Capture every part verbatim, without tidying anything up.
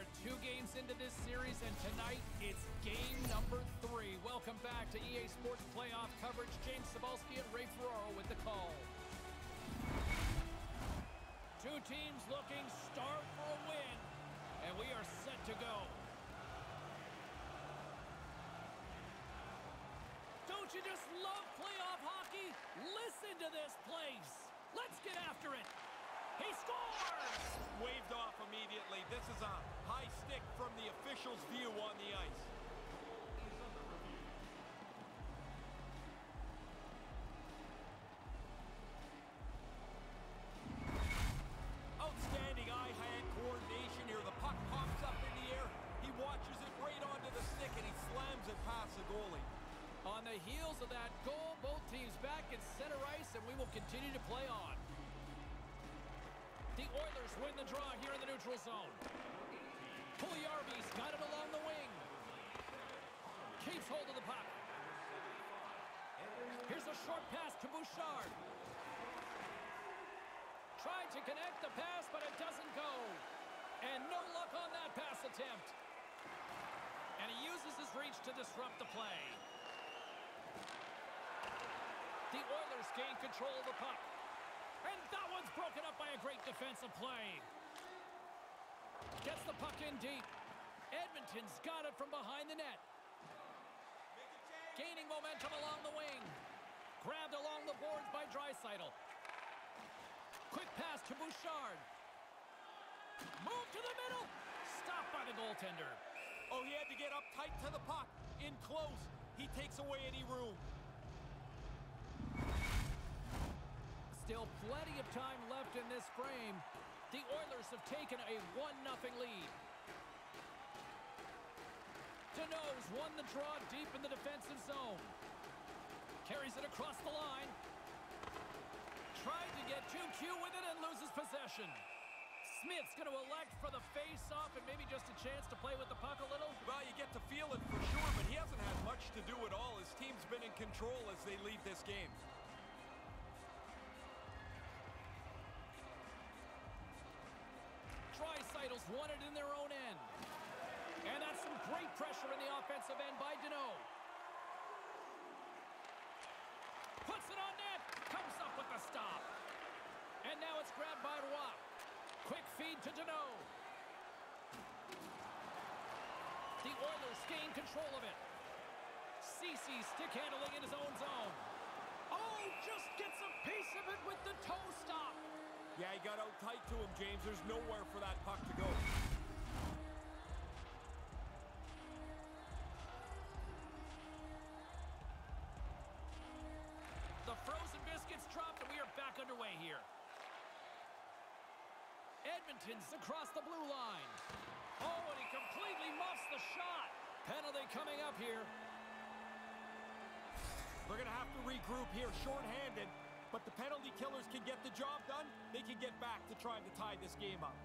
two games into this series, and tonight it's game number three. Welcome back to E A Sports Playoff coverage. James Cybulski and Ray Ferraro with the call. Two teams looking starved for a win, and we are set to go. Don't you just love playoff hockey? Listen to this place. Let's get after it. He scores! Waved off immediately. This is a high stick from the official's view on the ice. Outstanding eye-hand coordination here. The puck pops up in the air. He watches it right onto the stick, and he slams it past the goalie. On the heels of that goal, both teams back in center ice, and we will continue to play on. The Oilers win the draw here in the neutral zone. Puljujarvi's got it along the wing. Keeps hold of the puck. Here's a short pass to Bouchard. Tried to connect the pass, but it doesn't go. And no luck on that pass attempt. And he uses his reach to disrupt the play. The Oilers gain control of the puck. And that one's broken up by a great defensive play. Gets the puck in deep. Edmonton's got it from behind the net. Gaining momentum along the wing. Grabbed along the boards by Draisaitl. Quick pass to Bouchard. Move to the middle. Stopped by the goaltender. Oh, he had to get up tight to the puck. In close. He takes away any room. Still plenty of time left in this frame. The Oilers have taken a one nothing lead. Danault's won the draw deep in the defensive zone. Carries it across the line. Tried to get too cute with it and loses possession. Smith's going to elect for the face-off and maybe just a chance to play with the puck a little. Well, you get to feel it for sure, but he hasn't had much to do at all. His team's been in control as they leave this game. Draisaitl's won it in their own end. And that's some great pressure in the offensive end by Danault. Puts it on net. Comes up with the stop. And now it's grabbed by Roy. Quick feed to Danault. The Oilers gain control of it. Ceci stick handling in his own zone. Oh, just gets a piece of it with the toe stop. Yeah, he got out tight to him, James. There's nowhere for that puck to go. The frozen biscuits dropped, and we are back underway here. Edmonton's across the blue line. Oh, and he completely muffs the shot. Penalty coming up here. They're going to have to regroup here, shorthanded. But the penalty killers can get the job done. They can get back to trying to tie this game up.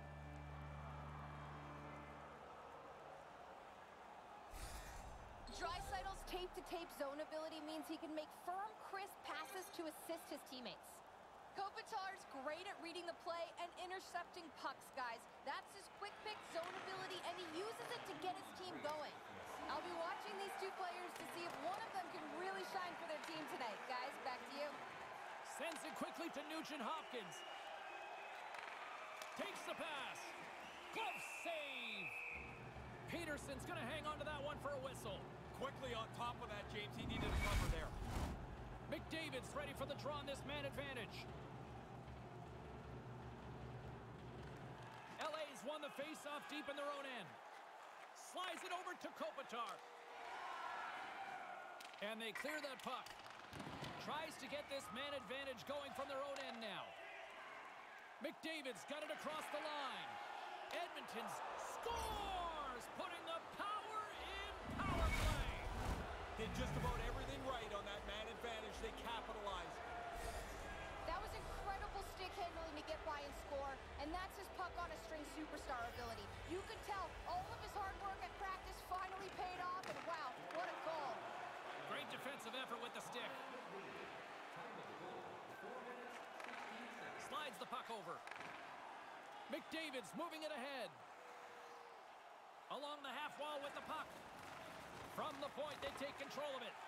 Draisaitl's tape-to-tape zone ability means he can make firm, crisp passes to assist his teammates. Kopitar's great at reading the play and intercepting pucks, guys. That's his quick-pick zone ability, and he uses it to get his team going. I'll be watching these two players to see if one of them can really shine for their team tonight. Guys, back to you. Sends it quickly to Nugent-Hopkins. Takes the pass. Glove save. Peterson's going to hang on to that one for a whistle. Quickly on top of that, James. He needed a cover there. McDavid's ready for the draw on this man advantage. L A's won the face-off deep in their own end. Slides it over to Kopitar. And they clear that puck. Tries to get this man advantage going from their own end now. McDavid's got it across the line. Edmonton's scores, putting the power in power play. Did just about everything right on that man advantage. They capitalized. That was incredible stick handling to get by and score, and that's his puck-on-a-string superstar ability. You could tell all of his hard work at practice finally paid off, and wow, what a goal. Great defensive effort with the stick. Slides the puck over. McDavid's moving it ahead. with the puck. From the point, they take control of it.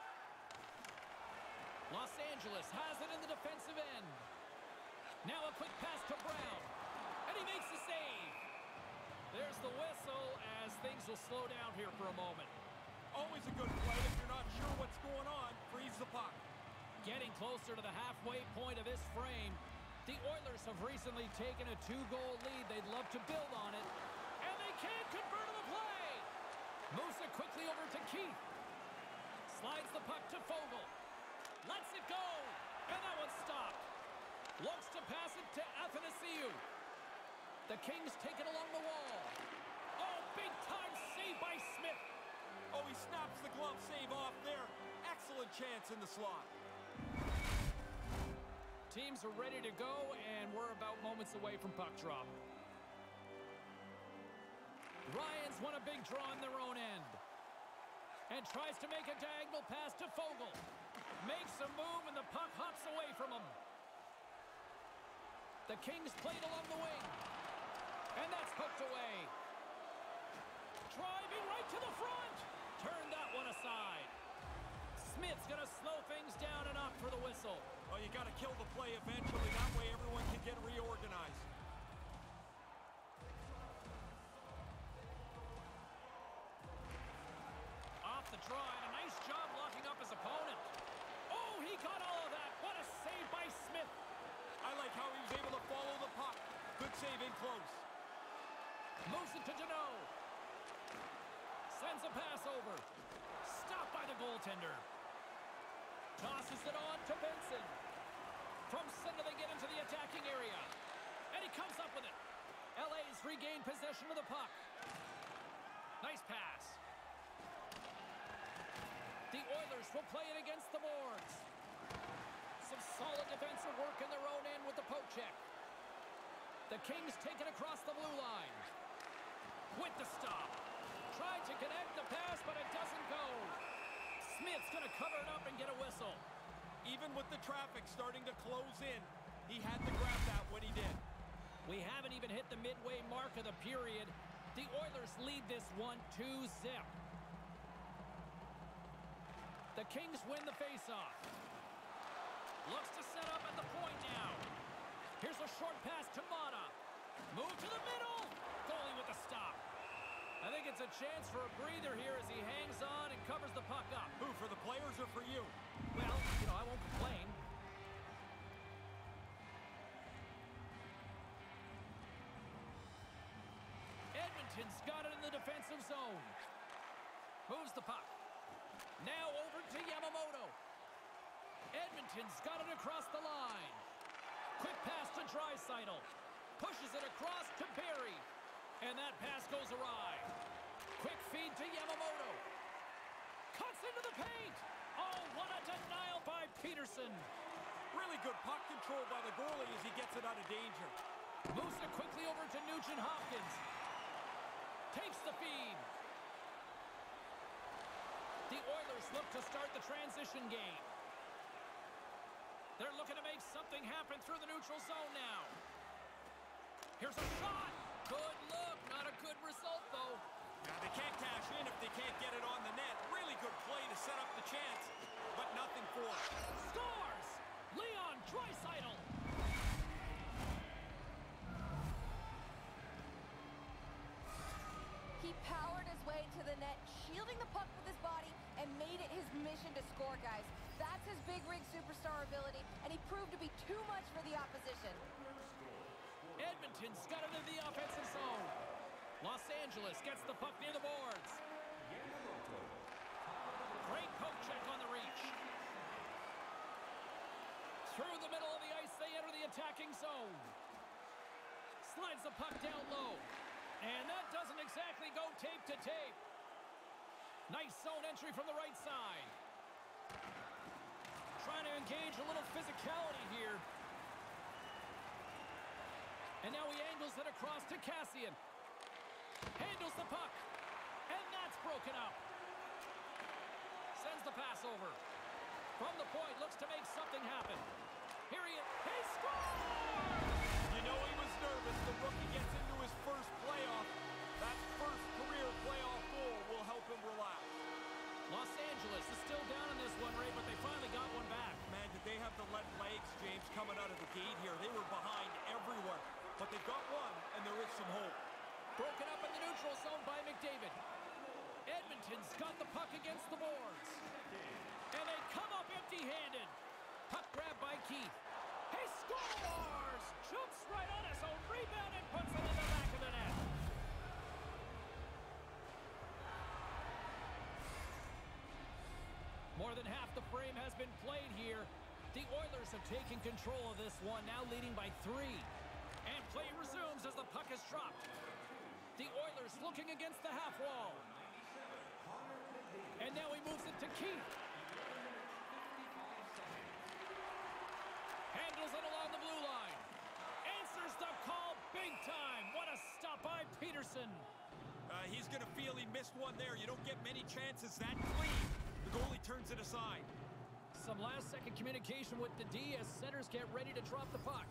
Los Angeles has it in the defensive end. Now a quick pass to Brown. And he makes the save. There's the whistle as things will slow down here for a moment. Always a good play if you're not sure what's going on. Freeze the puck. Getting closer to the halfway point of this frame. The Oilers have recently taken a two-goal lead. They'd love to build on it. And they can't convert on the play. Moves it quickly over to Keith. Slides the puck to Fogle. Lets it go. And that one's stopped. Looks to pass it to Athanasiou. The Kings take it along the wall. Oh, big-time save by Smith. Oh, he snaps the glove save off there. Excellent chance in the slot. Teams are ready to go, and we're about moments away from puck drop. Ryan's won a big draw in their own end. And tries to make a diagonal pass to Fogle. Makes a move, and the puck hops away from him. The Kings played along the wing. And that's hooked away. Driving right to the front. Turn that one aside. Smith's going to slow things down and up for the whistle. Well, you got to kill the play eventually. That way everyone can get reorganized. Off the draw, and a nice job locking up his opponent. Oh, he got all of that. What a save by Smith. I like how he was able to follow the puck. Good save in close. Moves it to Deneau. Sends a pass over. Stopped by the goaltender. Tosses it on to Benson. From center they get into the attacking area. And he comes up with it. L A's regained possession of the puck. Nice pass. The Oilers will play it against the boards. Some solid defensive work in their own end with the poke check. The Kings take it across the blue line. With the stop. Tried to connect the pass, but it doesn't go. Smith's going to cover it up and get a whistle. Even with the traffic starting to close in, he had to grab that when he did. We haven't even hit the midway mark of the period. The Oilers lead this one two zip. The Kings win the faceoff. Looks to set up at the point now. Here's a short pass to Mata. Move to the middle. Goalie with the stop. I think it's a chance for a breather here as he hangs on and covers the puck up. Who, for the players or for you? Well, you know, I won't complain. Edmonton's got it in the defensive zone. Moves the puck. Now over to Yamamoto. Edmonton's got it across the line. Quick pass to Draisaitl. Pushes it across to Barrie. And that pass goes awry. Quick feed to Yamamoto. Cuts into the paint. Oh, what a denial by Peterson. Really good puck control by the goalie as he gets it out of danger. Moves it quickly over to Nugent Hopkins. Takes the feed. The Oilers look to start the transition game. They're looking to make something happen through the neutral zone now. Here's a shot. Good look. Not a good result, though. Now, they can't cash in if they can't get it on the net. Really good play to set up the chance, but nothing for it. Scores! Leon Draisaitl. He powered his way to the net, shielding the puck with his body, and made it his mission to score, guys. That's his big rig superstar ability, and he proved to be too much for the opposition. Edmonton's got it in the offensive zone. Los Angeles gets the puck near the boards. Great poke check on the reach. Through the middle of the ice, they enter the attacking zone. Slides the puck down low. And that doesn't exactly go tape to tape. Nice zone entry from the right side. Trying to engage a little physicality here. And now he angles it across to Cassian. Handles the puck. And that's broken up. Sends the pass over. From the point, looks to make something happen. Here he is. He scores! You know he was nervous. The rookie gets into his first playoff. That first career playoff goal will help Edmonton's got the puck against the boards. And they come up empty-handed. Puck grabbed by Keith. He scores! Jumps right on his own rebound and puts it in the back of the net. More than half the frame has been played here. The Oilers have taken control of this one, now leading by three. And play resumes as the puck is dropped. The Oilers looking against the half wall. And now he moves it to Keith. Handles it along the blue line. Answers the call big time. What a stop by Peterson. Uh, he's going to feel he missed one there. You don't get many chances that clean. The goalie turns it aside. Some last-second communication with the D as centers get ready to drop the puck.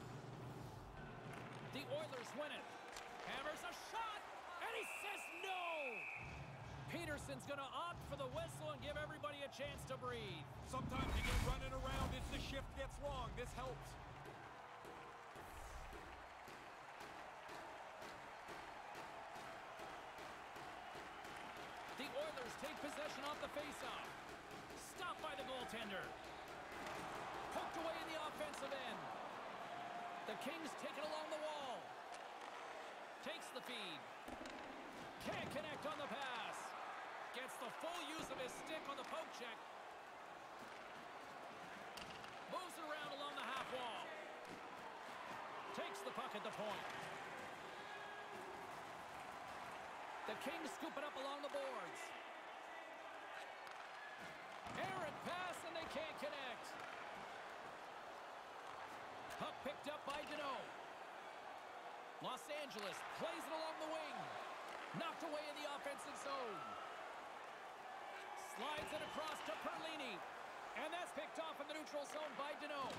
The Oilers win it. Hammers a shot, and he says no! Peterson's going to opt for the whistle and give everybody a chance to breathe. Sometimes you get running around as the shift gets long. This helps. The Oilers take possession off the faceoff. Stopped by the goaltender. Poked away in the offensive end. The Kings take it along the wall. Takes the feed. Can't connect on the pass. Gets the full use of his stick on the poke check. Moves it around along the half wall. Takes the puck at the point. The Kings scoop it up along the boards. Errant pass, and they can't connect. Puck picked up by Danault. Los Angeles plays it along the wing. Knocked away in the offensive zone. Slides it across to Perlini. And that's picked off in the neutral zone by Danault.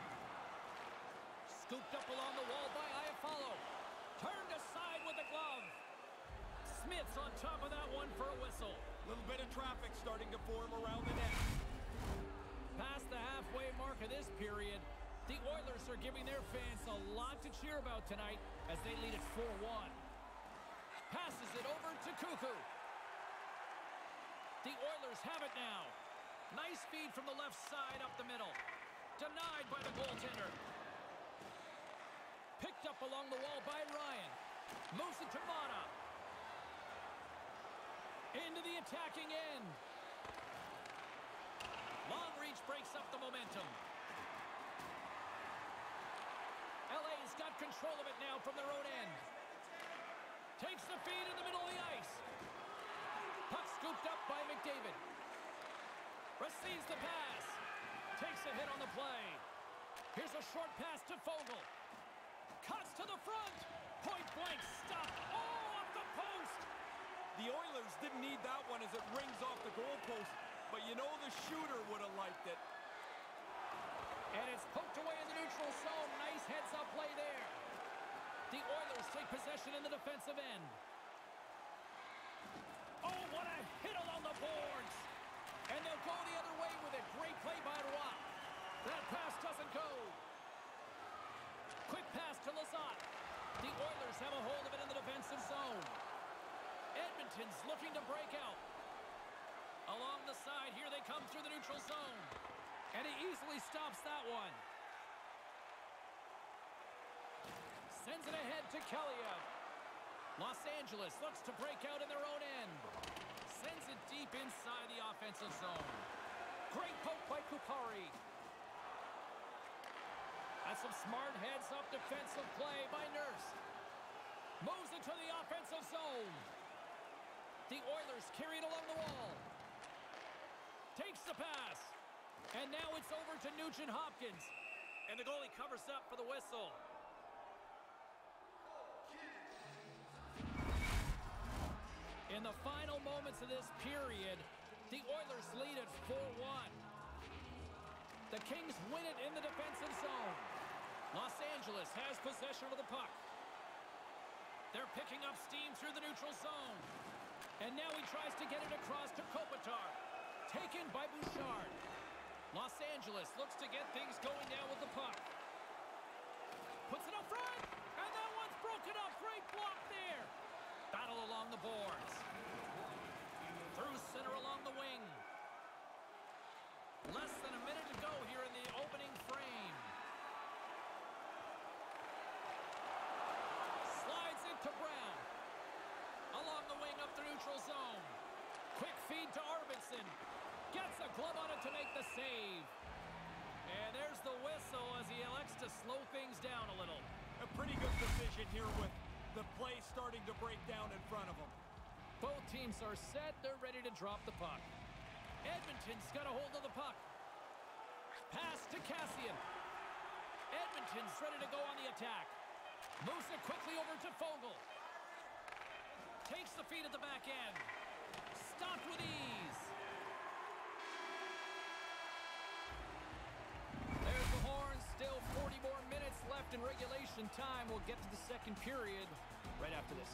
Scooped up along the wall by Iafallo. Turned aside with the glove. Smith's on top of that one for a whistle. A little bit of traffic starting to form around the net. Past the halfway mark of this period, the Oilers are giving their fans a lot to cheer about tonight as they lead at four one. Passes it over to Cuckoo. The Oilers have it now. Nice feed from the left side up the middle. Denied by the goaltender. Picked up along the wall by Ryan. Moves it to Mata. Into the attacking end. Long reach breaks up the momentum. L A's got control of it now from their own end. Takes the feed in the middle of the ice. Puck scooped up by McDavid. Receives the pass. Takes a hit on the play. Here's a short pass to Foegele. Cuts to the front. Point blank stop. Oh, up the post. The Oilers didn't need that one as it rings off the goalpost, but you know the shooter would have liked it. And it's poked away in the neutral zone. Nice heads-up play there. The Oilers take possession in the defensive end. Oh, what a hit along the boards. And they'll go the other way with it. Great play by Roy. That pass doesn't go. Quick pass to Lizotte. The Oilers have a hold of it in the defensive zone. Edmonton's looking to break out. Along the side, here they come through the neutral zone. And he easily stops that one. Sends it ahead to Kaliev. Los Angeles looks to break out in their own end. Sends it deep inside the offensive zone. Great poke by Kupari. That's some smart heads-up defensive play by Nurse. Moves it to the offensive zone. The Oilers carry it along the wall. Takes the pass. And now it's over to Nugent Hopkins. And the goalie covers up for the whistle. In the final moments of this period, the Oilers lead at four one. The Kings win it in the defensive zone. Los Angeles has possession of the puck. They're picking up steam through the neutral zone. And now he tries to get it across to Kopitar. Taken by Bouchard. Los Angeles looks to get things going down with the puck. Puts it up front. And that one's broken up. Great block there. Battle along the boards. Anderson gets a glove on it to make the save. And there's the whistle as he elects to slow things down a little. A pretty good decision here with the play starting to break down in front of him. Both teams are set. They're ready to drop the puck. Edmonton's got a hold of the puck. Pass to Kassian. Edmonton's ready to go on the attack. Moves it quickly over to Fogle. Takes the feed at the back end. Stopped with ease. There's the horn. Still forty more minutes left in regulation time. We'll get to the second period right after this.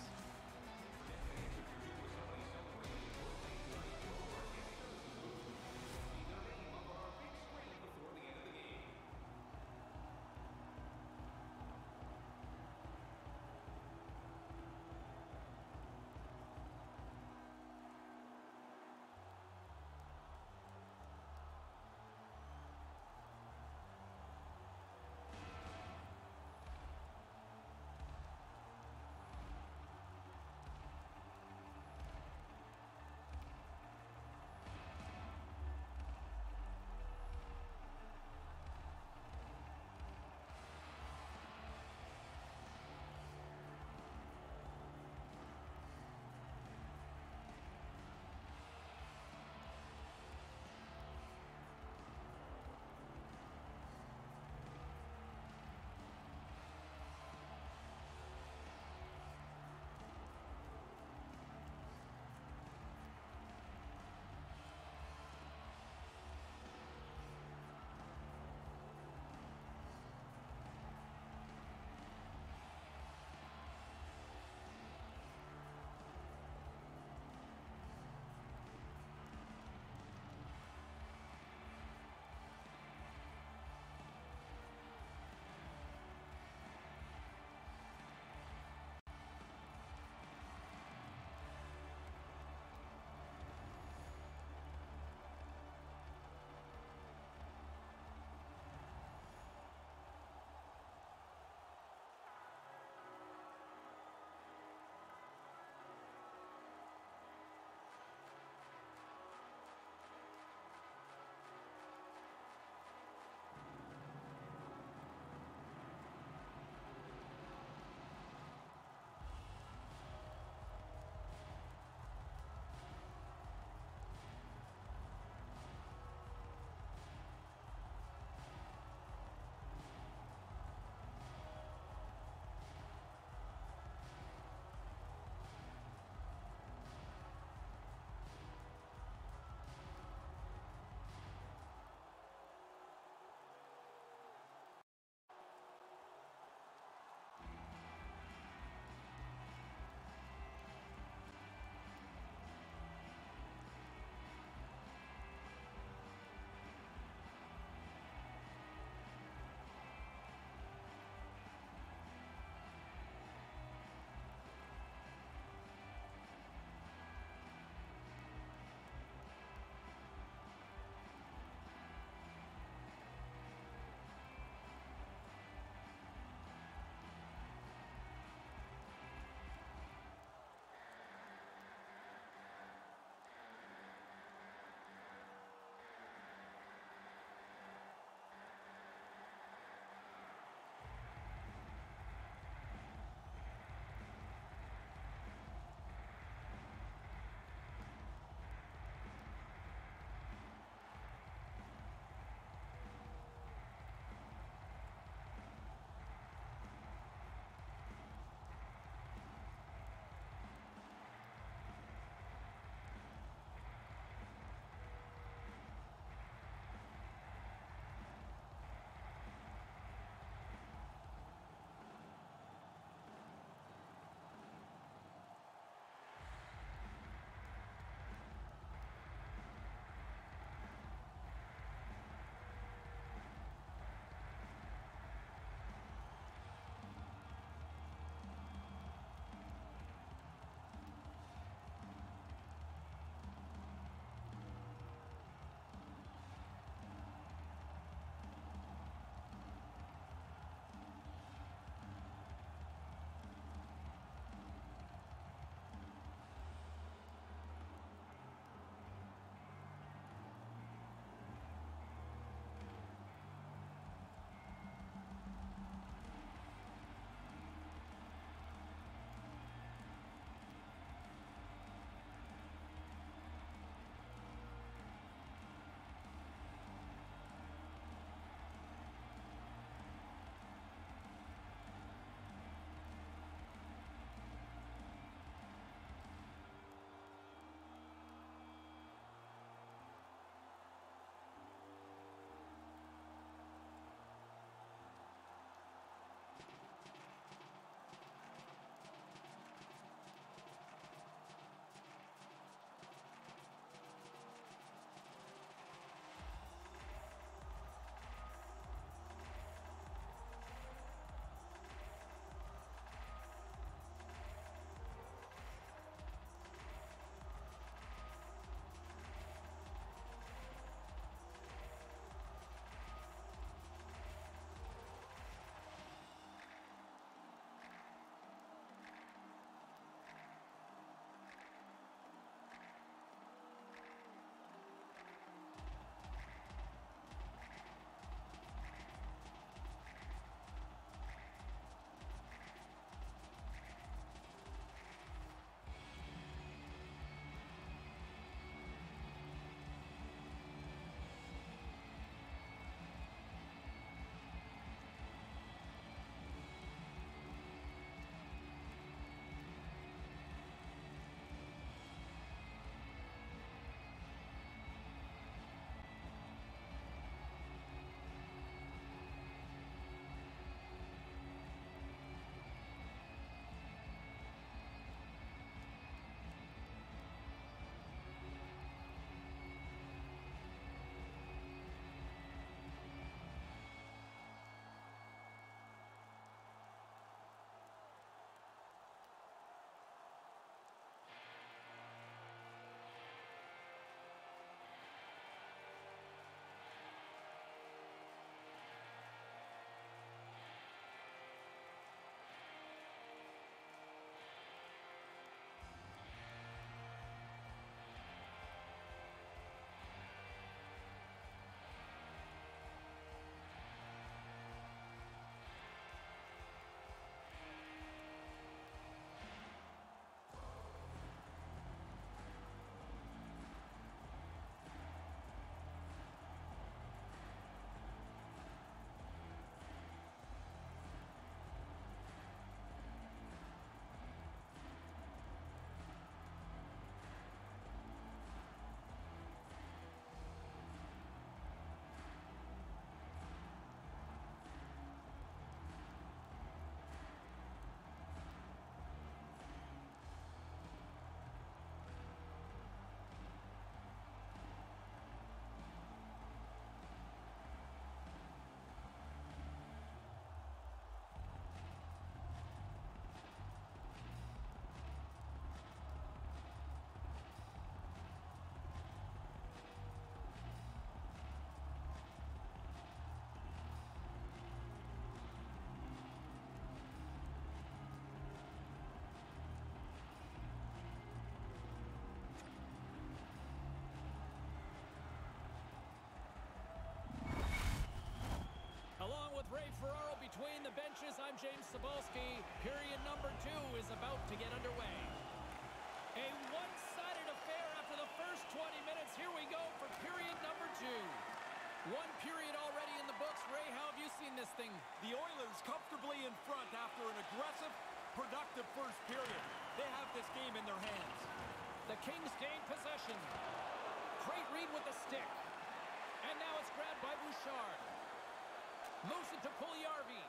Coaches, I'm James Cebulski. Period number two is about to get underway. A one-sided affair after the first twenty minutes. Here we go for period number two. One period already in the books. Ray, how have you seen this thing? The Oilers comfortably in front after an aggressive, productive first period. They have this game in their hands. The Kings gain possession. Great read with the stick. And now it's grabbed by Bouchard. Moves it to Puljujarvi.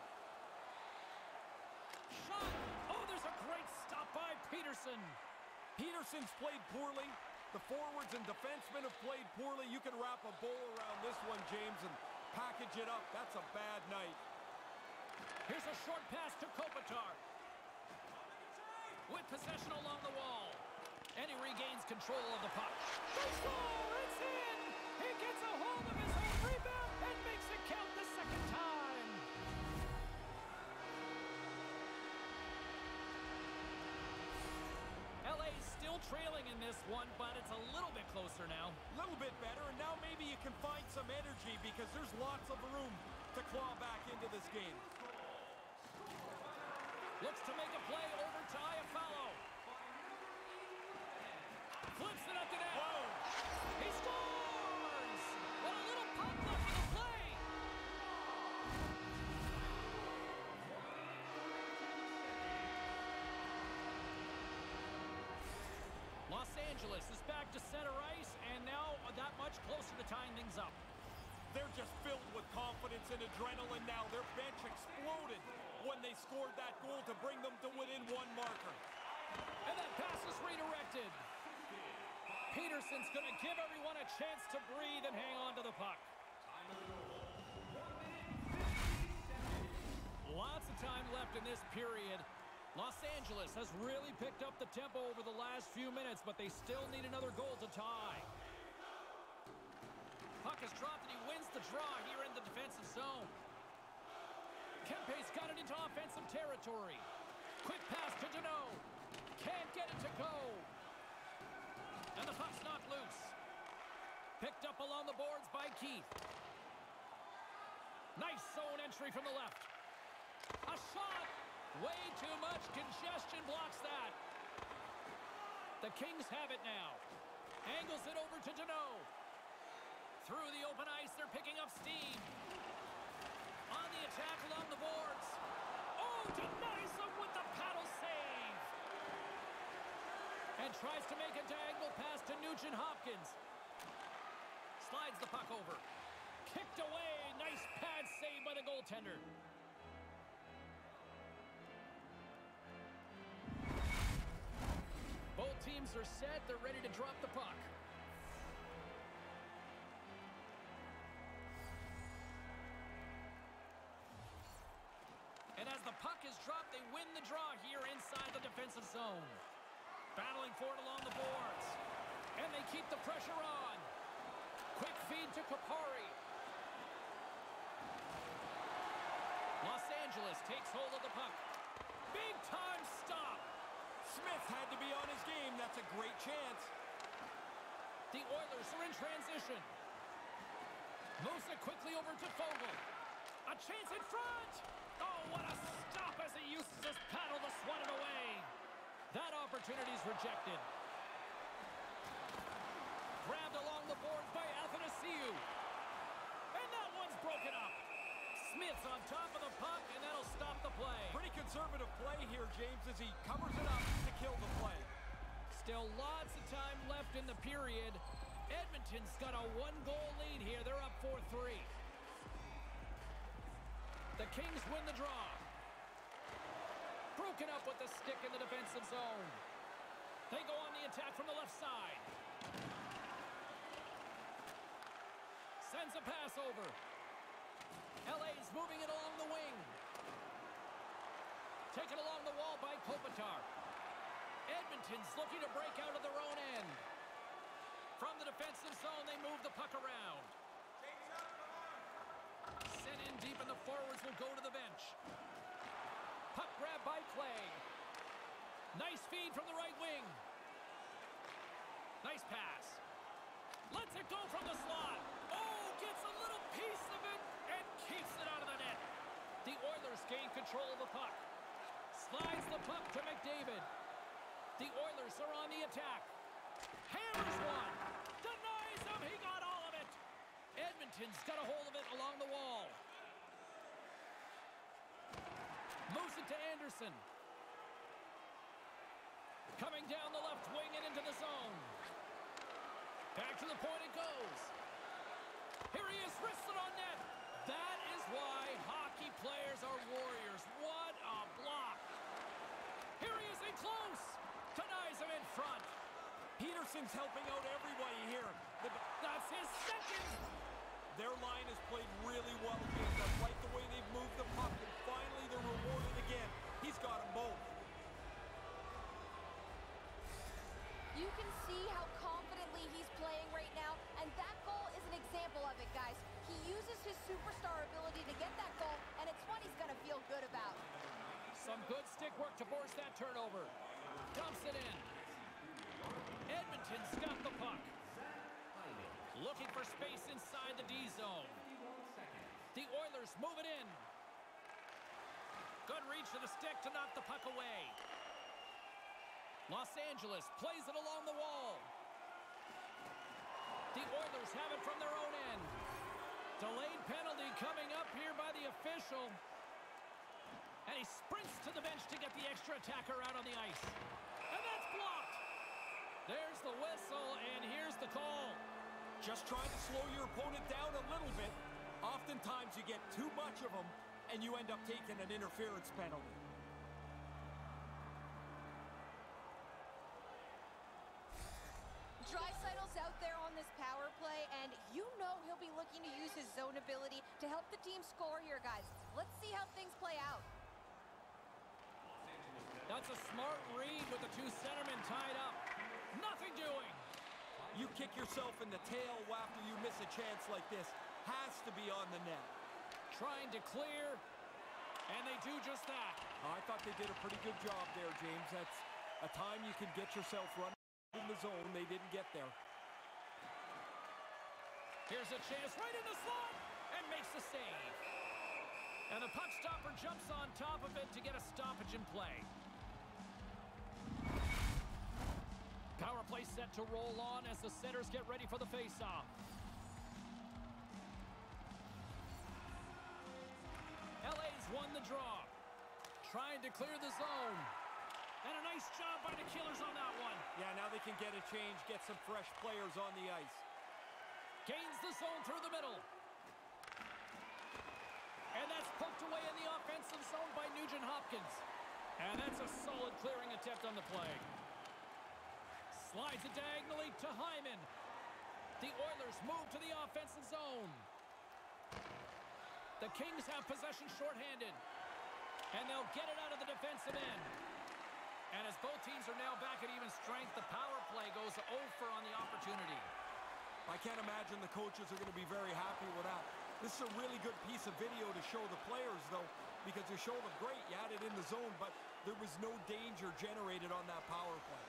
Shot! Oh, there's a great stop by Peterson. Peterson's played poorly. The forwards and defensemen have played poorly. You can wrap a bow around this one, James, and package it up. That's a bad night. Here's a short pass to Kopitar. With possession along the wall. And he regains control of the puck. They score! It's in! He gets a hold of his own rebound and makes it count the second time. L A's still trailing in this one, but it's a little bit closer now. A little bit better, and now maybe you can find some energy because there's lots of room to claw back into this game. Looks to make a play over to Iafallo. Flips it up to net. Whoa! He scores! What a little pop left in the play! Los Angeles is back to center ice, and now that much closer to tying things up. They're just filled with confidence and adrenaline now. Their bench exploded when they scored that goal to bring them to within one marker. And that pass is redirected. Peterson's going to give everyone a chance to breathe and hang on to the puck. Lots of time left in this period. Los Angeles has really picked up the tempo over the last few minutes, but they still need another goal to tie. Puck is dropped and he wins the draw here in the defensive zone. Kempe's got it into offensive territory. Quick pass to Deneau. Can't get it to go. And the puck's knocked loose. Picked up along the boards by Keith. Nice zone entry from the left. A shot. Way too much congestion blocks that. The Kings have it now. Angles it over to Deneau. Through the open ice, they're picking up steam. On the attack along the boards. Oh, denies them with the paddle save. And tries to make a diagonal pass to Nugent Hopkins. Slides the puck over. Kicked away. Nice pad save by the goaltender. Both teams are set. They're ready to drop the puck. And as the puck is dropped, they win the draw here inside the defensive zone. Battling for it along the boards. And they keep the pressure on. Quick feed to Kupari. Los Angeles takes hold of the puck. Big time stop. Smith had to be on his game. That's a great chance. The Oilers are in transition. Moves it quickly over to Foegele. A chance in front. Oh, what a stop as he uses his paddle to swat it away. That opportunity is rejected. Grabbed along the boards by Athanasiou. And that one's broken up. Smith's on top of the puck, and that'll stop the play. Pretty conservative play here, James, as he covers it up to kill the play. Still lots of time left in the period. Edmonton's got a one-goal lead here. They're up four three. The Kings win the draw. Broken up with the stick in the defensive zone. They go on the attack from the left side. Sends a pass over. L A's moving it along the wing. Taken along the wall by Kopitar. Edmonton's looking to break out of their own end. From the defensive zone, they move the puck around. Sent in deep, and the forwards will go to the bench. Puck grab by Clay. Nice feed from the right wing. Nice pass. Lets it go from the slot. Oh, gets a little piece of it and keeps it out of the net. The Oilers gain control of the puck. Slides the puck to McDavid. The Oilers are on the attack. Hammers one. Denies him. He got all of it. Edmonton's got a hold of it along the wall. Moves it to Anderson. Coming down the left wing and into the zone. Back to the point it goes. Here he is, wristed on net. That is why hockey players are warriors. What a block. Here he is in close. Denies him in front. Peterson's helping out everybody here. The, That's his second. their line has played really well against us. Like the way they've moved the puck, and finally they're rewarded again. He's got them both. You can see how confidently he's playing right now, and that goal is an example of it, guys. He uses his superstar ability to get that goal, and it's one he's going to feel good about. Some good stick work to force that turnover. Dumps it in. Edmonton's got the puck. Looking for space inside the D zone. The Oilers move it in. Good reach to the stick to knock the puck away. Los Angeles plays it along the wall. The Oilers have it from their own end. Delayed penalty coming up here by the official. And he sprints to the bench to get the extra attacker out on the ice. And that's blocked. There's the whistle, and here's the call. Just trying to slow your opponent down a little bit. Oftentimes you get too much of them, and you end up taking an interference penalty. Draisaitl's out there on this power play, and you know he'll be looking to use his zone ability to help the team score here, guys. Let's see how things play out. That's a smart read with the two centermen tied up. Nothing doing. You kick yourself in the tail after you miss a chance like this. Has to be on the net. Trying to clear, and they do just that. I thought they did a pretty good job there, James. That's a time you can get yourself running in the zone. They didn't get there. Here's a chance right in the slot and makes the save. And the puck stopper jumps on top of it to get a stoppage in play. Power play set to roll on as the centers get ready for the faceoff. L A's won the draw. Trying to clear the zone. And a nice job by the Killers on that one. Yeah, now they can get a change, get some fresh players on the ice. Gains the zone through the middle. And that's poked away in the offensive zone by Nugent Hopkins. And that's a solid clearing attempt on the play. Slides it diagonally to Hyman. The Oilers move to the offensive zone. The Kings have possession shorthanded. And they'll get it out of the defensive end. And as both teams are now back at even strength, the power play goes over on the opportunity. I can't imagine the coaches are going to be very happy with that. This is a really good piece of video to show the players, though, because you show them, great, you had it in the zone, but there was no danger generated on that power play.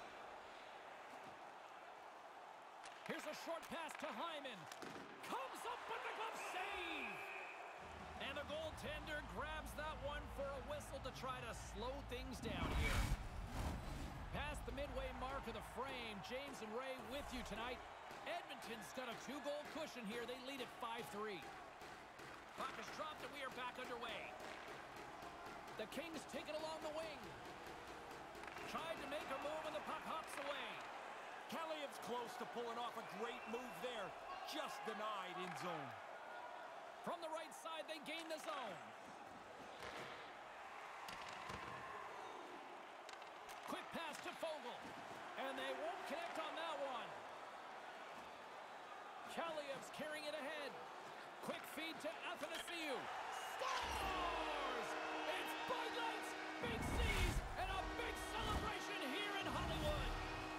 Here's a short pass to Hyman. Comes up with the glove save. And the goaltender grabs that one for a whistle to try to slow things down here. Past the midway mark of the frame, James and Ray with you tonight. Edmonton's got a two-goal cushion here. They lead at five three. Puck is dropped and we are back underway. The Kings take it along the wing. Tried to make a move and the puck hops away. Kaliev's close to pulling off a great move there. Just denied in zone. From the right side, they gain the zone. Quick pass to Fogle. And they won't connect on that one. Kaliev's carrying it ahead. Quick feed to Athanasiou. Scores! It's Bud Lights, Big C's, and a big celebration here in Hollywood.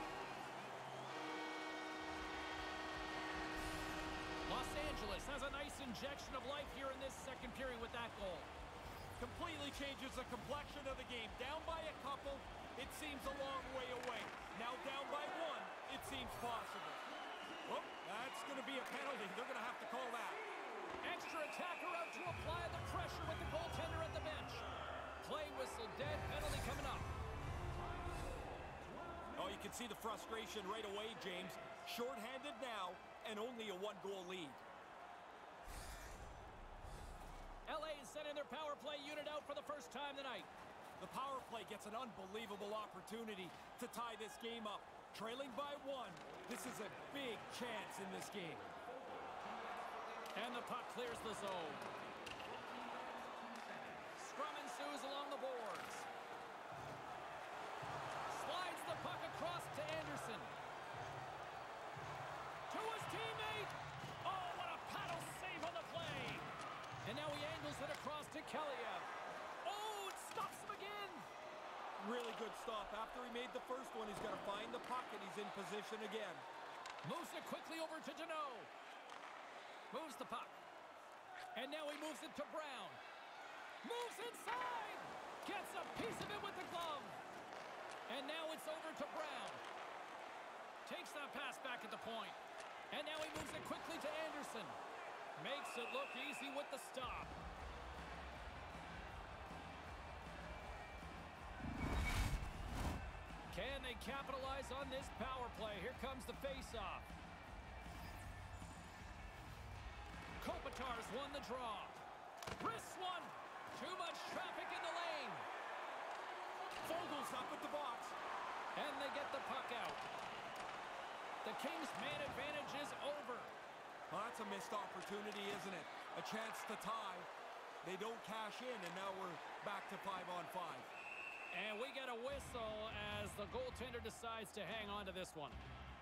Los Angeles has a nice injection of life here in this second period with that goal. Completely changes the complexion of the game. Down by a couple, it seems a long way away. Now down by one, it seems possible. Well, that's going to be a penalty. They're going to have to call that. Extra attacker out to apply the pressure with the goaltender can see the frustration right away, James. Short-handed now, and only a one-goal lead. L A is sending their power play unit out for the first time tonight. The power play gets an unbelievable opportunity to tie this game up. Trailing by one, this is a big chance in this game. And the puck clears the zone. Scrum ensues along the boards. Slides the puck across to Anderson. To his teammate. Oh, what a paddle save on the play. And now he angles it across to Kaliev. Oh, it stops him again. Really good stop. After he made the first one, he's got to find the puck, and he's in position again. Moves it quickly over to Deneau. Moves the puck. And now he moves it to Brown. Moves inside. Gets a piece of it with the glove. And now it's over to Brown. Takes that pass back at the point. And now he moves it quickly to Anderson. Makes it look easy with the stop. Can they capitalize on this power play? Here comes the face-off. Kopitar's won the draw. Wrists one. Too much traffic in the lane. Fogel's up at the box. And they get the puck out. The Kings' man advantage is over. Well, that's a missed opportunity, isn't it? A chance to tie. They don't cash in, and now we're back to five on five. And we get a whistle as the goaltender decides to hang on to this one.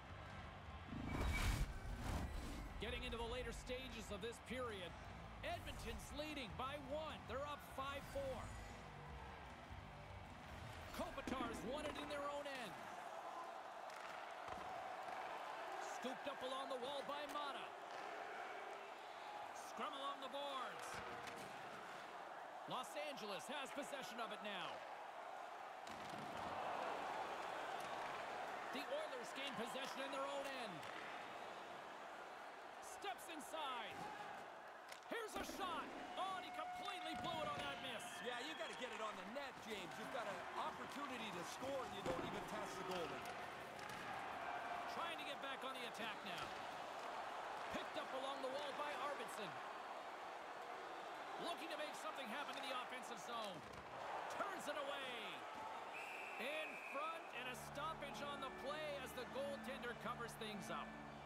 Getting into the later stages of this period, Edmonton's leading by one. They're up five four. Kopitar's won it in their own end. Scooped up along the wall by Mata. Scrum along the boards. Los Angeles has possession of it now. The Oilers gain possession in their own end. Steps inside. Here's a shot. Oh, and he completely blew it on that miss. Yeah, you got to get it on the net, James. You've got an opportunity to score, and you don't even test the goalie. Trying to get back on the attack now. Picked up along the wall by Arvidsson. Looking to make something happen in the offensive zone. Turns it away. In front, and a stoppage on the play as the goaltender covers things up.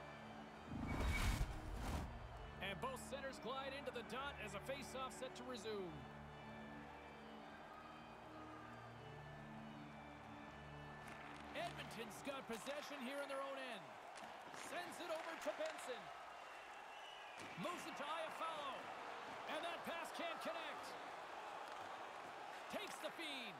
And both centers glide into the dot as a face-off set to resume. Edmonton's got possession here in their own end. Sends it over to Benson. Moves it to Iafallo. And that pass can't connect. Takes the feed.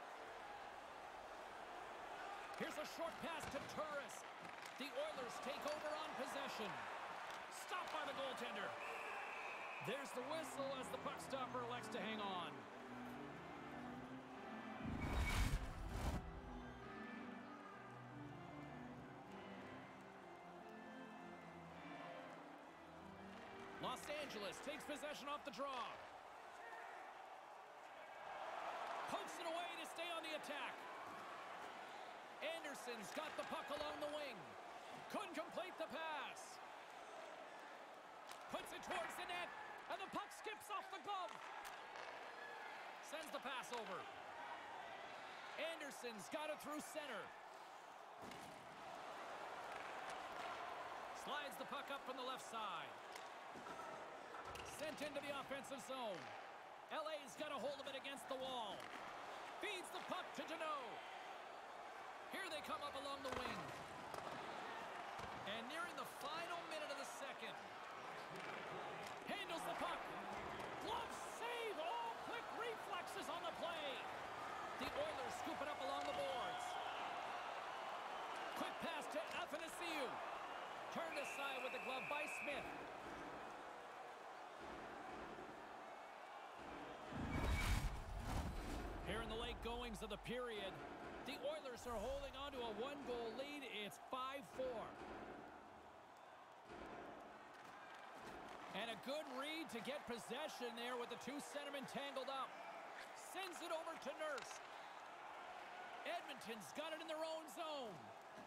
Here's a short pass to Turris. The Oilers take over on possession. Stopped by the goaltender. There's the whistle as the puck stopper elects to hang on. Los Angeles takes possession off the draw. Pokes it away to stay on the attack. Anderson's got the puck along the wing. Couldn't complete the pass. Puts it towards the net, and the puck skips off the glove. Sends the pass over. Anderson's got it through center. Slides the puck up from the left side. Sent into the offensive zone. L A's got a hold of it against the wall. Feeds the puck to Deneau. Here they come up along the wing. And nearing the final minute of the second. Handles the puck. Glove save. All quick reflexes on the play. The Oilers scoop it up along the boards. Quick pass to Athanasiou. Turned aside with the glove by Smith. Here in the late goings of the period, the Oilers are holding on to a one-goal lead. It's five four. And a good read to get possession there with the two centermen tangled up. Sends it over to Nurse. Edmonton's got it in their own zone.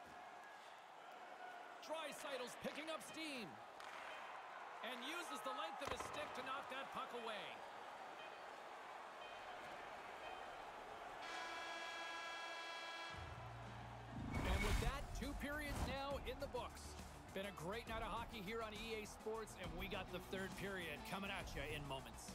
Draisaitl's picking up steam. And uses the length of his stick to knock that puck away. And with that, two periods now in the books. Been a great night of hockey here on E A Sports, and we got the third period coming at you in moments.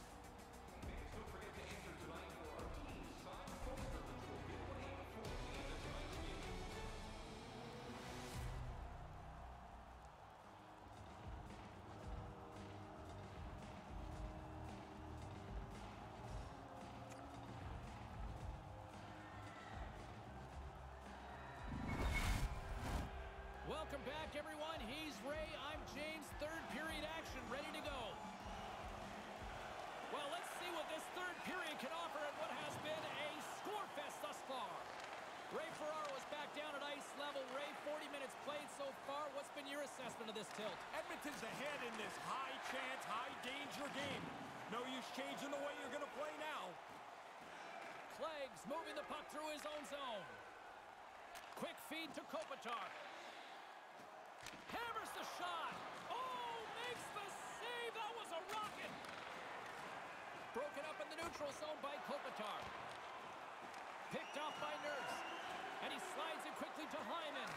Welcome back, everyone. He's Ray. I'm James. Third period action ready to go. Well, let's see what this third period can offer at what has been a score fest thus far. Ray Ferraro is back down at ice level. Ray, forty minutes played so far. What's been your assessment of this tilt? Edmonton's ahead in this high-chance, high-danger game. No use changing the way you're going to play now. Cleggs moving the puck through his own zone. Quick feed to Kopitar. Hammers the shot. Oh, makes the save. That was a rocket. Broken up in the neutral zone by Kopitar. Picked off by Nurse. And he slides it quickly to Hyman.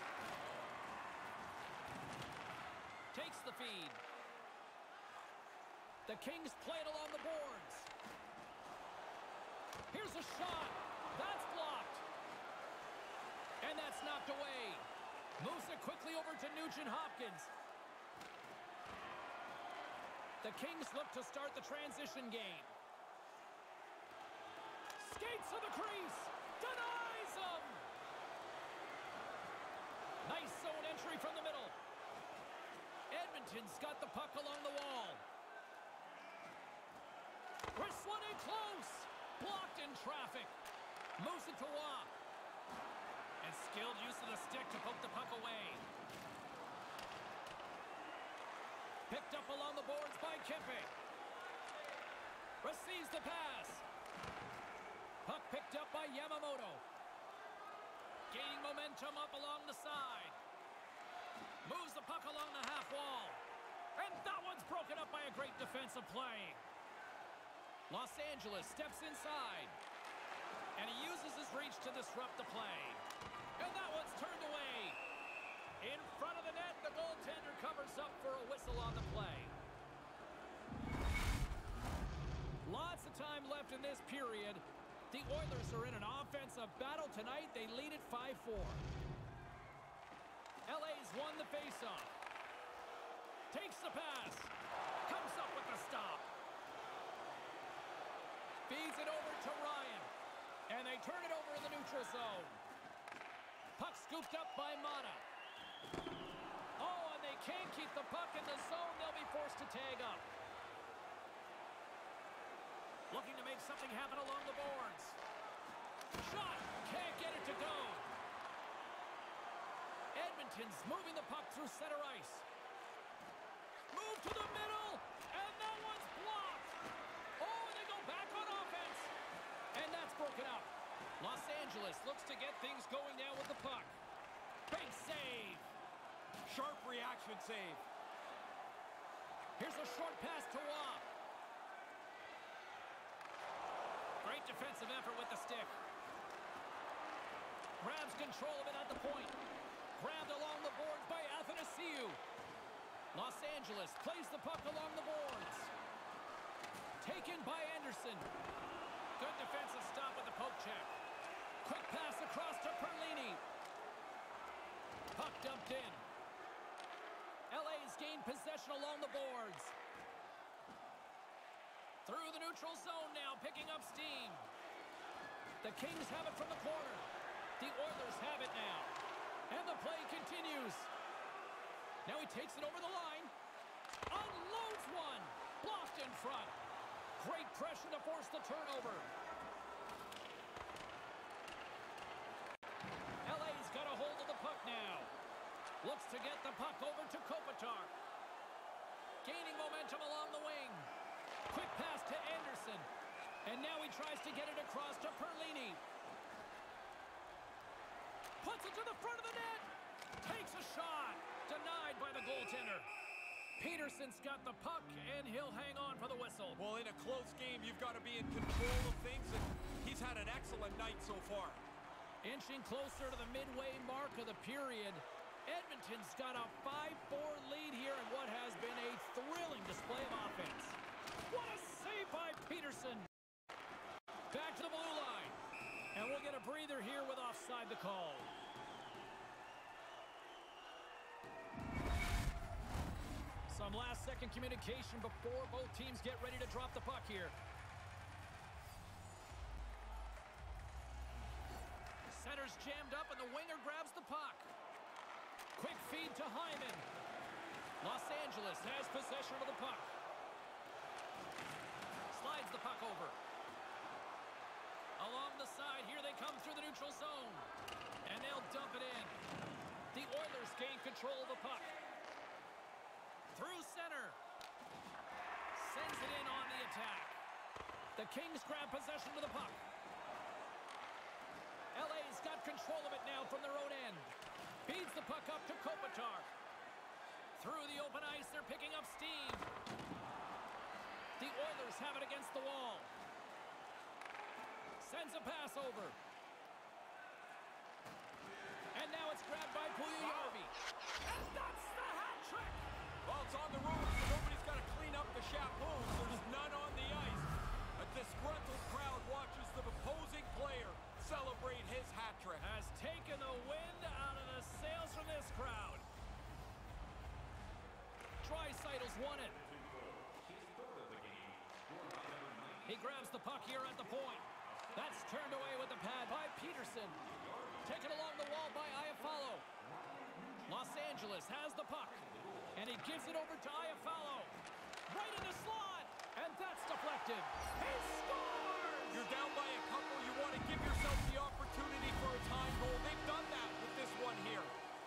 Takes the feed. The Kings play it along the boards. Here's a shot. That's blocked. And that's knocked away. Moves it quickly over to Nugent-Hopkins. The Kings look to start the transition game. Skates to the crease. Denies him. Nice zone entry from the middle. Edmonton's got the puck along the wall. Wrists one in close. Blocked in traffic. Moves it to Waugh. And skilled use of the stick to poke the puck away. Picked up along the boards by Kempe. Receives the pass. Puck picked up by Yamamoto. Gaining momentum up along the side. Moves the puck along the half wall. And that one's broken up by a great defensive play. Los Angeles steps inside. And he uses his reach to disrupt the play. And that one's turned away. In front of the net, the goaltender covers up for a whistle on the play. Lots of time left in this period. The Oilers are in an offensive battle tonight. They lead at five four. L A's won the faceoff. Takes the pass. Comes up with the stop. Feeds it over to Ryan. And they turn it over in the neutral zone. Puck scooped up by Mata. Oh, and they can't keep the puck in the zone. They'll be forced to tag up. Looking to make something happen along the boards. Shot. Can't get it to go. Edmonton's moving the puck through center ice. Move to the middle. And that one's blocked. Oh, and they go back on offense. And that's broken up. Los Angeles looks to get things going now with the puck. Big save. Sharp reaction save. Here's a short pass to Waugh. Great defensive effort with the stick. Grabs control of it at the point. Grabbed along the boards by Athanasiou. Los Angeles plays the puck along the boards. Taken by Anderson. Good defensive stop with the poke check. Quick pass across to Perlini. Puck dumped in. L A's gained possession along the boards. Through the neutral zone now, picking up steam. The Kings have it from the corner. The Oilers have it now. And the play continues. Now he takes it over the line. Unloads one. Blocked in front. Great pressure to force the turnover. L A's got a hold of the puck now. Looks to get the puck over to Kopitar. Gaining momentum along the wing. Quick pass to Anderson. And now he tries to get it across to Perlini. Puts it to the front of the net. Takes a shot. Denied by the Peterson's got the puck, and he'll hang on for the whistle. Well, in a close game, you've got to be in control of things, and he's had an excellent night so far. Inching closer to the midway mark of the period, Edmonton's got a five four lead here in what has been a thrilling display of offense. What a save by Peterson. Back to the blue line. And we'll get a breather here with offside the call. Some last-second communication before both teams get ready to drop the puck here. Center's jammed up, and the winger grabs the puck. Quick feed to Hyman. Los Angeles has possession of the puck. Slides the puck over. Along the side, here they come through the neutral zone. And they'll dump it in. The Oilers gain control of the puck. Through center. Sends it in on the attack. The Kings grab possession of the puck. L A's got control of it now from their own end. Feeds the puck up to Kopitar. Through the open ice, they're picking up steam. The Oilers have it against the wall. Sends a pass over. And now it's grabbed by Puljujarvi. And that's the hat trick! Well, it's on the road, so nobody's got to clean up the chapeaus. There's none on the ice. A disgruntled crowd watches the opposing player celebrate his hat trick. Has taken the wind out of the sails from this crowd. Draisaitl's won it. He grabs the puck here at the point. That's turned away with the pad by Peterson. Taken along the wall by Iafallo. Los Angeles has the puck. And he gives it over to Iafallo. Right in the slot. And that's deflected. He scores! You're down by a couple. You want to give yourself the opportunity for a time goal. They've done that with this one here.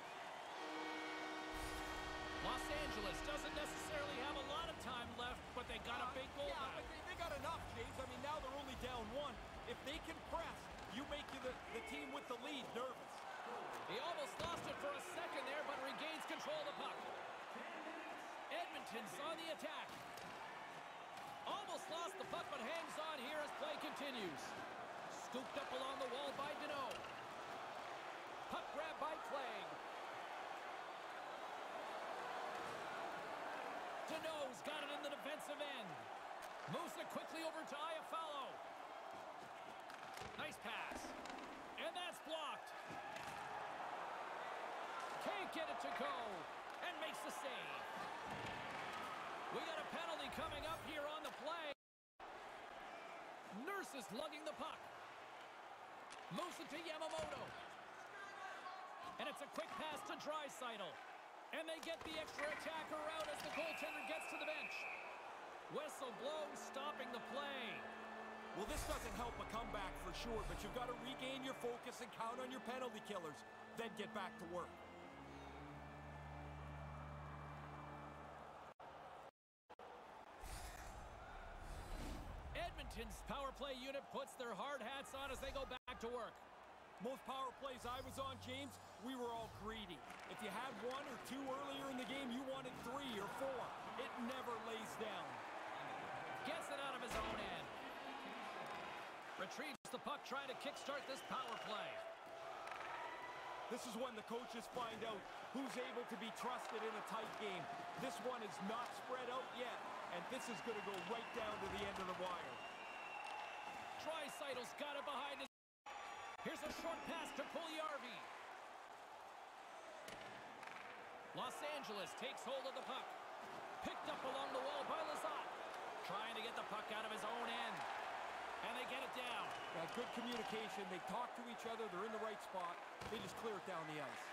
Los Angeles doesn't necessarily have a lot of time left, but they got a big goal. Yeah, but they, they got enough, James. I mean, now they're only down one. If they can press, you make the, the team with the lead nervous. He almost lost it for a second there, but regains control of the puck. Edmonton's on the attack. Almost lost the puck, but hangs on here as play continues. Scooped up along the wall by Deneau. Puck grab by Clegg. Deneau's got it in the defensive end. Moves it quickly over to Iafallo. Nice pass. And that's blocked. Can't get it to go. And makes the save. We got a penalty coming up here on the play. Nurse is lugging the puck. Moves it to Yamamoto. And it's a quick pass to Draisaitl. And they get the extra attacker out as the goaltender gets to the bench. Whistle blown, stopping the play. Well, this doesn't help a comeback for sure, but you've got to regain your focus and count on your penalty killers, then get back to work. Edmonton's power play unit puts their hard hats on as they go back to work. Most power plays I was on, James, we were all greedy. If you had one or two earlier in the game, you wanted three or four. It never lays down. Gets it out of his own end. Retrieves the puck, trying to kickstart this power play. This is when the coaches find out who's able to be trusted in a tight game. This one is not spread out yet, and this is going to go right down to the end of the wire. Draisaitl's got it behind his... Here's a short pass to Puljujarvi. Los Angeles takes hold of the puck. Picked up along the wall by Lizotte. Trying to get the puck out of his own end. And they get it down. Yeah, good communication. They talk to each other. They're in the right spot. They just clear it down the ice.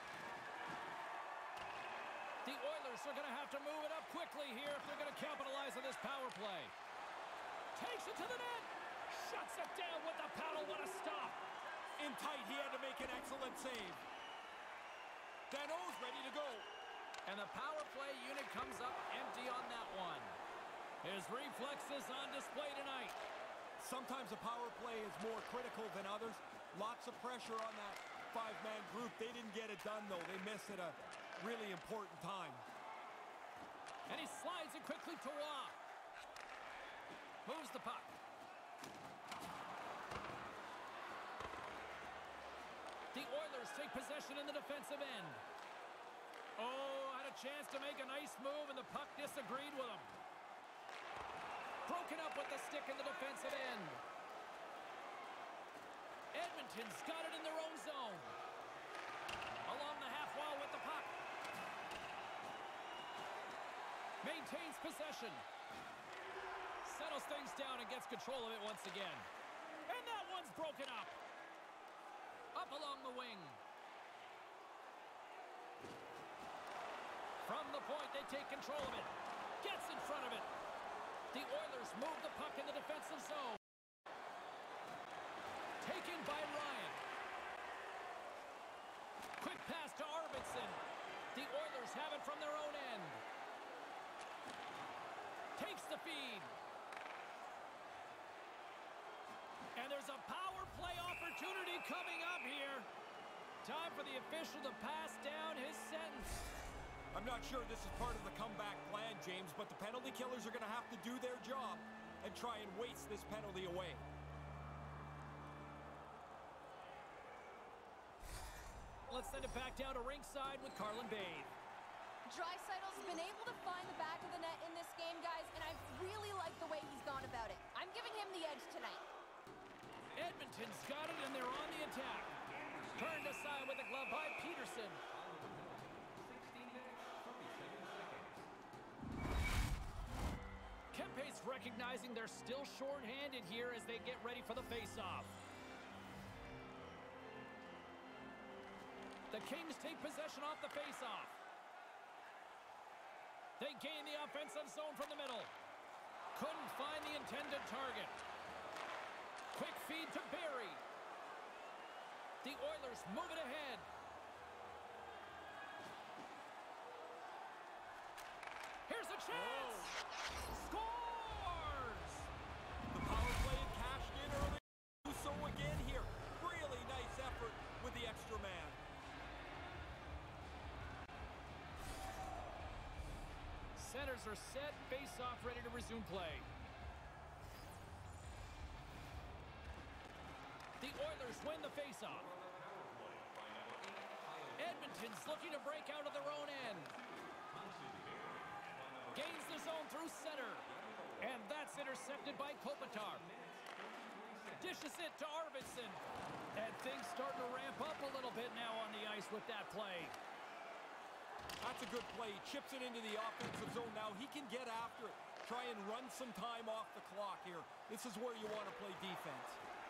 The Oilers are going to have to move it up quickly here if they're going to capitalize on this power play. Takes it to the net. Shuts it down with the paddle. What a stop. In tight, he had to make an excellent save. Deneau's ready to go. And the power play unit comes up empty on that one. His reflexes on display tonight. Sometimes a power play is more critical than others. Lots of pressure on that five-man group. They didn't get it done, though. They missed at a really important time. And he slides it quickly to Waugh. Moves the puck. The Oilers take possession in the defensive end. Oh, had a chance to make a nice move, and the puck disagreed with him. Broken up with the stick in the defensive end. Edmonton's got it in their own zone. Along the half wall with the puck. Maintains possession. Settles things down and gets control of it once again. And that one's broken up. Up along the wing. From the point, they take control of it. Gets in front of it. The Oilers move the puck in the defensive zone. Taken by Ryan. Quick pass to Arvidsson. The Oilers have it from their own end. Takes the feed. And there's a power play opportunity coming up here. Time for the official to pass down his sentence. I'm not sure this is part of the comeback plan, James, but the penalty killers are going to have to do their job and try and waste this penalty away. Let's send it back down to ringside with Carlin Bathe. Draisaitl's been able to find the back of the net in this game, guys, and I really like the way he's gone about it. I'm giving him the edge tonight. Edmonton's got it, and they're on the attack. Turned aside with a glove by Peterson. Kempe's recognizing they're still short-handed here as they get ready for the face-off. The Kings take possession off the face-off. They gain the offensive zone from the middle. Couldn't find the intended target. Quick feed to Barrie. The Oilers move it ahead. Here's a chance. Oh. Scores! The power play had cashed in early. Do so again here. Really nice effort with the extra man. Centers are set, face-off ready to resume play. The Oilers win the face-off. Edmonton's looking to break out of their own end. Gains the zone through center. And that's intercepted by Kopitar. Dishes it to Arvidsson. And things starting to ramp up a little bit now on the ice with that play. That's a good play. Chips it into the offensive zone. Now he can get after it. Try and run some time off the clock here. This is where you want to play defense.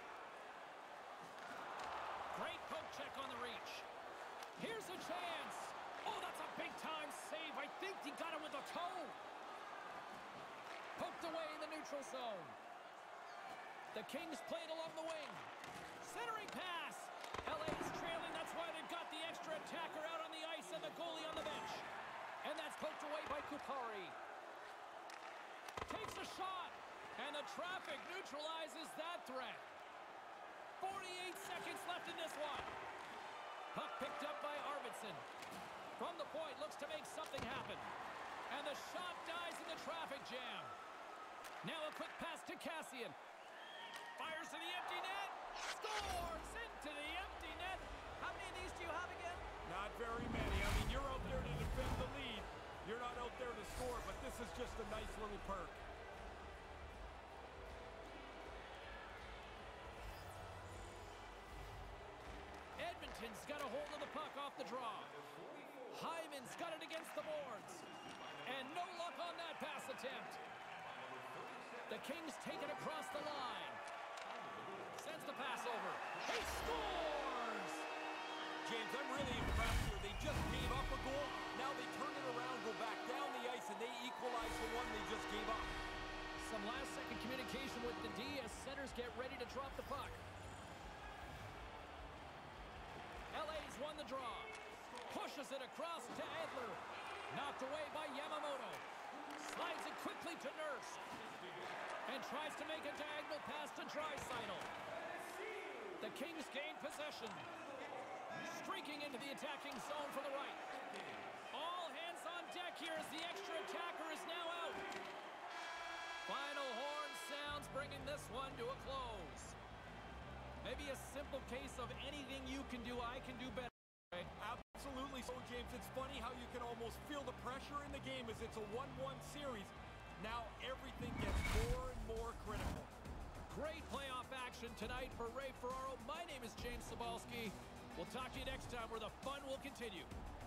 Great poke check on the reach. Here's a chance. Oh, that's a big-time save. I think he got it with a toe. Poked away in the neutral zone. The Kings played along the wing. Centering pass. L A's trailing. That's why they've got the extra attacker out on the ice and the goalie on the bench. And that's poked away by Kupari. Takes a shot. And the traffic neutralizes that threat. forty-eight seconds left in this one. Puck picked up by Arvidsson. From the point, looks to make something happen. And the shot dies in the traffic jam. Now a quick pass to Kassian. Fires to the empty net. Scores into the empty net. How many of these do you have again? Not very many. I mean, you're out there to defend the lead. You're not out there to score, but this is just a nice little perk. Edmonton's got a hold of the puck off the draw. Hyman's got it against the boards. And no luck on that pass attempt. The Kings take it across the line. Sends the pass over. He scores! James, I'm really impressed here. They just gave up a goal. Now they turn it around, go back down the ice, and they equalize the one they just gave up. Some last-second communication with the D as centers get ready to drop the puck. L A's won the draw. Pushes it across to Edler. Knocked away by Yamamoto. Slides it quickly to Nurse. And tries to make a diagonal pass to Draisaitl. The Kings gain possession. Streaking into the attacking zone for the right. All hands on deck here as the extra attacker is bringing this one to a close. Maybe a simple case of anything you can do, I can do better. Absolutely so, James. It's funny how you can almost feel the pressure in the game as it's a one one series. Now everything gets more and more critical. Great playoff action tonight for Ray Ferraro. My name is James Cybulski. We'll talk to you next time where the fun will continue.